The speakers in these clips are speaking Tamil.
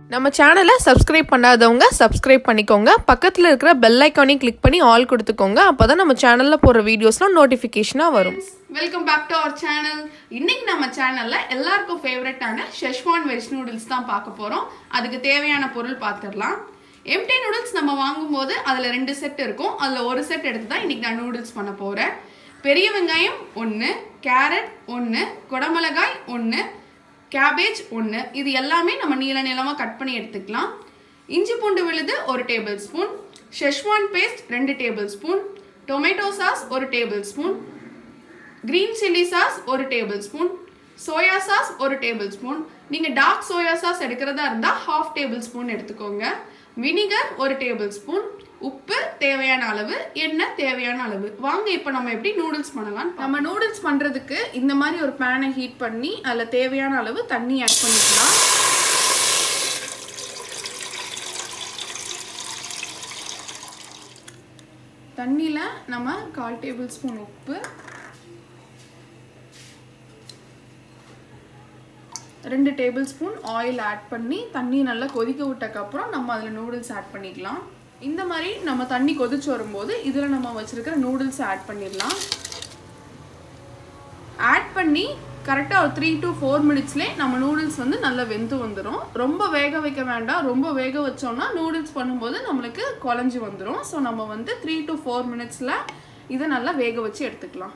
நம்ம சேனலை சப்ஸ்கிரைப் பண்ணாதவங்க சப்ஸ்கிரைப் பண்ணிக்கோங்க. பக்கத்தில் இருக்கிற பெல் ஐக்கானையும் கிளிக் பண்ணி ஆல் கொடுத்துக்கோங்க. அப்போதான் நம்ம சேனலில் போடுற வீடியோஸ்லாம் நோட்டிஃபிகேஷனாக வரும். Welcome back to our channel. இன்னைக்கு நம்ம சேனல்ல எல்லாருக்கும் ஃபேவரட்டான ஷெஸ்வான் வெஜ் நூடுல்ஸ் தான் பார்க்க போறோம். அதுக்கு தேவையான பொருள் பார்த்துடலாம். எம்டி நூடுல்ஸ் நம்ம வாங்கும்போது அதில் 2 செட் இருக்கும். அதில் ஒரு செட் எடுத்து தான் இன்னைக்கு நான் நூடுல்ஸ் பண்ண போகிறேன். பெரிய வெங்காயம் 1, கேரட் 1, குடமிளகாய் 1, கேபேஜ் 1. இது எல்லாமே நம்ம நீள நீளமாக கட் பண்ணி எடுத்துக்கலாம். இஞ்சி பூண்டு விழுது 1 tablespoon, Schezwan paste 2 tablespoon, tomato sauce 1 tablespoon, green chilli sauce 1 tablespoon, soya sauce 1 tablespoon. நீங்கள் டார்க் சோயா சாஸ் எடுக்கிறதா இருந்தால் 1/2 டேபிள் ஸ்பூன் எடுத்துக்கோங்க. வினிகர் 1 டேபிள் ஸ்பூன், உப்பு தேவையான அளவு, எண்ணெய் தேவையான அளவு. வாங்க இப்போ நம்ம எப்படி நூடுல்ஸ் பண்ணலாம். நம்ம நூடுல்ஸ் பண்ணுறதுக்கு இந்த மாதிரி ஒரு பேனை ஹீட் பண்ணி அதில் தேவையான அளவு தண்ணி ஆட் பண்ணிக்கலாம். தண்ணியில் நம்ம 1/4 டேபிள் ஸ்பூன் உப்பு, 2 டேபிள் ஸ்பூன் ஆயில் ஆட் பண்ணி தண்ணி நல்லா கொதிக்க விட்டக்கப்புறம் நம்ம அதில் நூடுல்ஸ் ஆட் பண்ணிக்கலாம். இந்த மாதிரி நம்ம தண்ணி கொதிச்சு வரும்போது இதில் நம்ம வச்சுருக்கிற நூடுல்ஸ் ஆட் பண்ணிடலாம். ஆட் பண்ணி கரெக்டாக ஒரு 3 to 4 மினிட்ஸ்லேயே நம்ம நூடுல்ஸ் வந்து நல்லா வெந்து வந்துடும். ரொம்ப வேக வைக்க வேண்டாம். ரொம்ப வேக வச்சோம்னா நூடுல்ஸ் பண்ணும்போது நம்மளுக்கு குழஞ்சி வந்துடும். ஸோ நம்ம வந்து 3 to 4 மினிட்ஸில் இதை நல்லா வேக வச்சு எடுத்துக்கலாம்.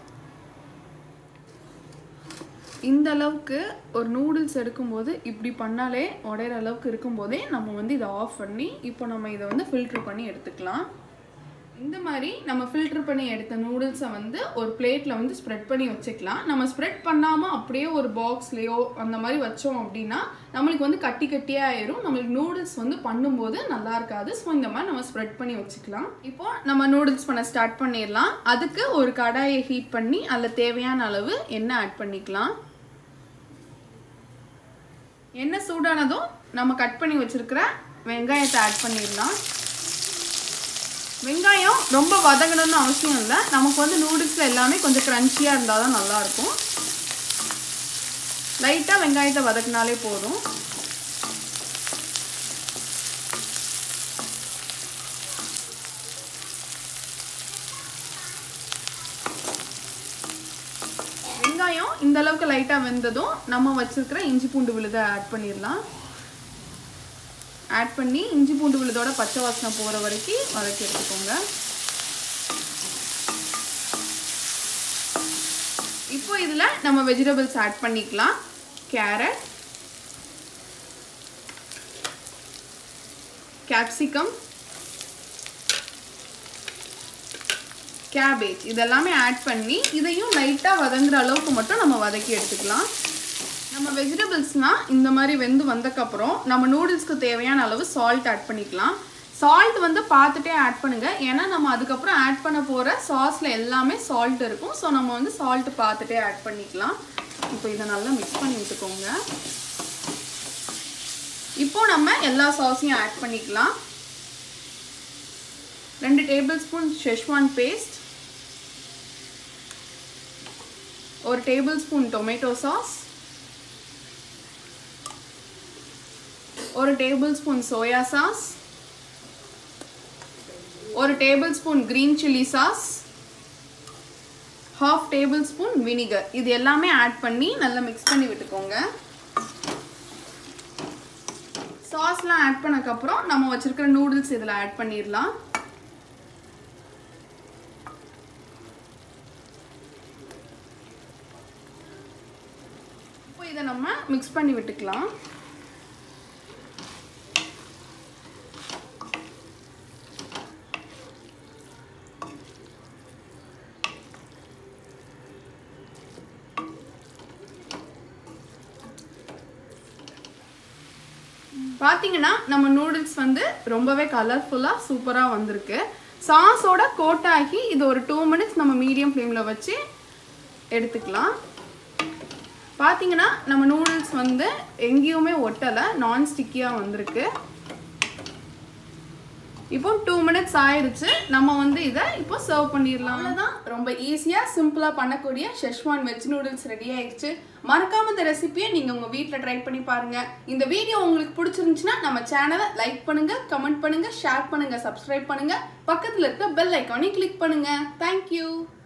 இந்த அளவுக்கு ஒரு நூடுல்ஸ் எடுக்கும்போது இப்படி பண்ணாலே உடையிற அளவுக்கு இருக்கும்போதே நம்ம வந்து இதை ஆஃப் பண்ணி இப்போ நம்ம இதை வந்து ஃபில்ட்ரு பண்ணி எடுத்துக்கலாம். இந்த மாதிரி நம்ம ஃபில்ட்ரு பண்ணி எடுத்த நூடுல்ஸை வந்து ஒரு பிளேட்டில் வந்து ஸ்ப்ரெட் பண்ணி வச்சுக்கலாம். நம்ம ஸ்ப்ரெட் பண்ணாமல் அப்படியே ஒரு பாக்ஸ்லேயோ அந்த மாதிரி வச்சோம் அப்படின்னா நம்மளுக்கு வந்து கட்டி கட்டியாக ஆயிரும். நம்மளுக்கு நூடுல்ஸ் வந்து பண்ணும்போது நல்லா இருக்காது. ஸோ இந்த மாதிரி நம்ம ஸ்ப்ரெட் பண்ணி வச்சுக்கலாம். இப்போ நம்ம நூடுல்ஸ் பண்ண ஸ்டார்ட் பண்ணிடலாம். அதுக்கு ஒரு கடாயை ஹீட் பண்ணி அதில் தேவையான அளவு எண்ணெய் ஆட் பண்ணிக்கலாம். எண்ணெய் சூடானதும் நம்ம கட் பண்ணி வச்சிருக்கிற வெங்காயத்தை ஆட் பண்ணிடலாம். வெங்காயம் ரொம்ப வதங்கணும்னு அவசியம் இல்லை. நமக்கு வந்து நூடுல்ஸில் எல்லாமே கொஞ்சம் க்ரன்ச்சியாக இருந்தால் தான் நல்லாயிருக்கும். லைட்டாக வெங்காயத்தை வதக்கினாலே போதும். வெங்காயம் இந்த அளவுக்கு லைட்டாக வெந்ததும் நம்ம வச்சிருக்கிற இஞ்சி பூண்டு விழுதை ஆட் பண்ணிடலாம். ஆட் பண்ணி இஞ்சி பூண்டு விழுதோட பச்சை வாசனை போகிற வரைக்கும் வதக்கி எடுத்துக்கோங்க. இப்போ இதில் நம்ம வெஜிடபிள்ஸ் ஆட் பண்ணிக்கலாம். கேரட், கேப்சிகம், கேபேஜ் இதெல்லாமே ஆட் பண்ணி இதையும் லைட்டாக வதங்குற அளவுக்கு மட்டும் நம்ம வதக்கி எடுத்துக்கலாம். நம்ம வெஜிடபிள்ஸ்னால் இந்த மாதிரி வெந்து வந்தக்கப்புறம் நம்ம நூடுல்ஸ்க்கு தேவையான அளவு சால்ட் ஆட் பண்ணிக்கலாம். சால்ட் வந்து பார்த்துட்டே ஆட் பண்ணுங்கள். ஏன்னா நம்ம அதுக்கப்புறம் ஆட் பண்ண போகிற சாஸில் எல்லாமே சால்ட் இருக்கும். ஸோ நம்ம வந்து சால்ட்டு பார்த்துட்டே ஆட் பண்ணிக்கலாம். இப்போ இதை நல்லா மிக்ஸ் பண்ணி விட்டுக்கோங்க. இப்போ நம்ம எல்லா சாஸையும் ஆட் பண்ணிக்கலாம். 2 tablespoon Schezwan paste, 1 tablespoon tomato sauce, 1 tablespoon soya sauce, 1 tablespoon green chilli sauce, 1/2 tablespoon vinegar. இது எல்லாமே ஆட் பண்ணி நல்லா மிக்ஸ் பண்ணி விட்டுக்கோங்க. சாஸ்லாம் ஆட் பண்ணக்கப்புறம் நம்ம வச்சிருக்கிற நூடுல்ஸ் இதில் ஆட் பண்ணிடலாம். இப்போ இதை நம்ம மிக்ஸ் பண்ணி விட்டுக்கலாம். பார்த்தீங்கன்னா நம்ம நூடுல்ஸ் வந்து ரொம்பவே கலர்ஃபுல்லாக சூப்பராக வந்திருக்கு. சாஸோட கோட் ஆகி இது ஒரு 2 மினிட்ஸ் நம்ம மீடியம் ஃப்ளேமில் வச்சு எடுத்துக்கலாம். பார்த்தீங்கன்னா நம்ம நூடுல்ஸ் வந்து எங்கேயுமே ஒட்டலை, நான் ஸ்டிக்கியாக வந்திருக்கு. இப்போ 2 minutes ஆயிடுச்சு. நம்ம வந்து இதை இப்போ சர்வ் பண்ணிடலாம். அவ்வளோதான், ரொம்ப ஈஸியாக சிம்பிளாக பண்ணக்கூடிய ஷெஸ்வான் வெஜ் நூடுல்ஸ் ரெடி ஆயிடுச்சு. மறக்காம இந்த ரெசிபியை நீங்கள் உங்கள் வீட்டில் ட்ரை பண்ணி பாருங்கள். இந்த வீடியோ உங்களுக்கு பிடிச்சிருந்துச்சுன்னா நம்ம சேனலை லைக் பண்ணுங்கள், கமெண்ட் பண்ணுங்கள், ஷேர் பண்ணுங்கள், சப்ஸ்கிரைப் பண்ணுங்கள், பக்கத்தில் இருக்க பெல் ஐக்கானை கிளிக் பண்ணுங்கள். தேங்க்யூ.